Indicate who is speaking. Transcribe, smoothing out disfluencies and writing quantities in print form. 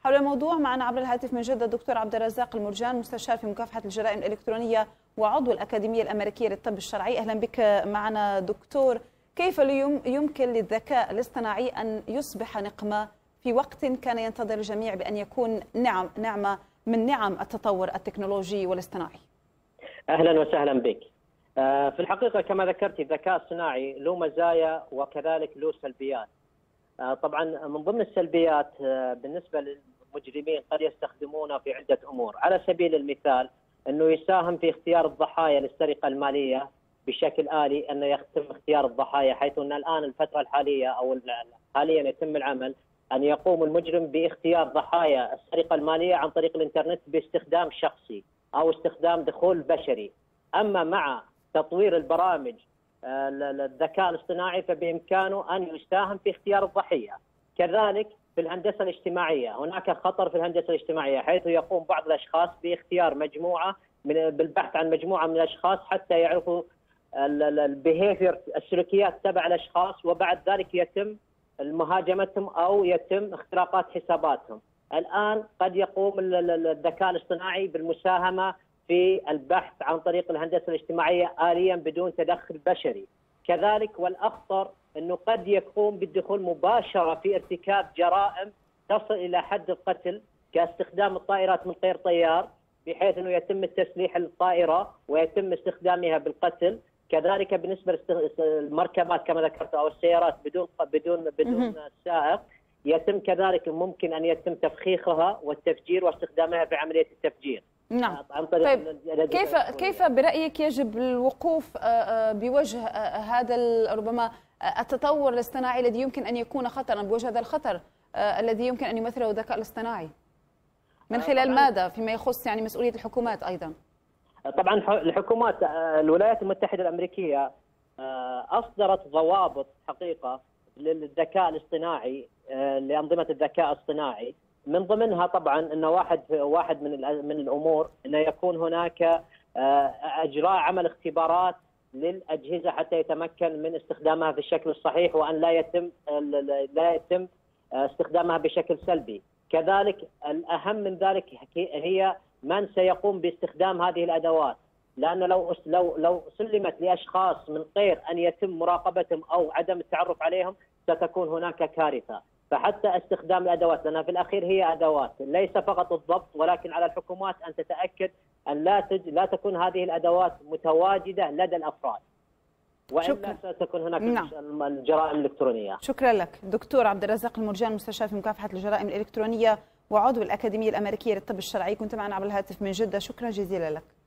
Speaker 1: حول الموضوع معنا عبر الهاتف من جدة الدكتور عبد الرزاق المرجان، مستشار في مكافحة الجرائم الإلكترونية وعضو الأكاديمية الأمريكية للطب الشرعي. أهلا بك معنا دكتور. كيف يمكن للذكاء الاصطناعي أن يصبح نقمة في وقت كان ينتظر الجميع بأن يكون نعمة من نعم التطور التكنولوجي والاصطناعي؟
Speaker 2: أهلا وسهلا بك. في الحقيقة كما ذكرت الذكاء الصناعي له مزايا وكذلك له سلبيات. طبعا من ضمن السلبيات بالنسبة للمجرمين قد يستخدمونه في عدة أمور، على سبيل المثال أنه يساهم في اختيار الضحايا للسرقة المالية بشكل آلي، أنه يتم اختيار الضحايا، حيث أن الآن الفترة الحالية أو حاليا يتم العمل أن يقوم المجرم باختيار ضحايا السرقة المالية عن طريق الإنترنت باستخدام شخصي أو استخدام دخول بشري. أما مع تطوير البرامج الذكاء الاصطناعي فبإمكانه أن يساهم في اختيار الضحية. كذلك في الهندسة الاجتماعية هناك خطر في الهندسة الاجتماعية، حيث يقوم بعض الأشخاص باختيار مجموعة بالبحث عن مجموعة من الأشخاص حتى يعرفوا البيهيفير السلوكيات تبع الأشخاص، وبعد ذلك يتم مهاجمتهم أو يتم اختراقات حساباتهم. الآن قد يقوم الذكاء الاصطناعي بالمساهمة في البحث عن طريق الهندسة الاجتماعية آليا بدون تدخل بشري. كذلك والأخطر أنه قد يقوم بالدخول مباشرة في ارتكاب جرائم تصل إلى حد القتل، كاستخدام الطائرات من غير طيار، بحيث أنه يتم التسليح الطائرة ويتم استخدامها بالقتل. كذلك بالنسبة للمركبات كما ذكرت أو السيارات بدون سائق، يتم كذلك ممكن أن يتم تفخيخها والتفجير واستخدامها في عملية التفجير.
Speaker 1: نعم. طيب كيف برأيك يجب الوقوف بوجه هذا ربما التطور الاصطناعي الذي يمكن أن يكون خطرا، بوجه هذا الخطر الذي يمكن أن يمثله الذكاء الاصطناعي من خلال ماذا فيما يخص يعني مسؤولية الحكومات أيضا؟
Speaker 2: طبعا الحكومات الولايات المتحدة الأمريكية أصدرت ضوابط حقيقة للذكاء الاصطناعي، لأنظمة الذكاء الاصطناعي. من ضمنها طبعا انه واحد من الامور انه يكون هناك اجراء عمل اختبارات للاجهزه حتى يتمكن من استخدامها بالشكل الصحيح، وان لا يتم استخدامها بشكل سلبي. كذلك الاهم من ذلك هي من سيقوم باستخدام هذه الادوات، لانه لو سلمت لاشخاص من غير ان يتم مراقبتهم او عدم التعرف عليهم ستكون هناك كارثه. فحتى استخدام الادوات، لانها في الاخير هي ادوات ليس فقط الضبط، ولكن على الحكومات ان تتاكد ان لا تكون هذه الادوات متواجده لدى الافراد، والا ستكون هناك الجرائم الالكترونيه.
Speaker 1: شكرا لك دكتور عبد الرزاق المرجان، مستشار في مكافحه الجرائم الالكترونيه وعضو الاكاديميه الامريكيه للطب الشرعي، كنت معنا عبر الهاتف من جده. شكرا جزيلا لك.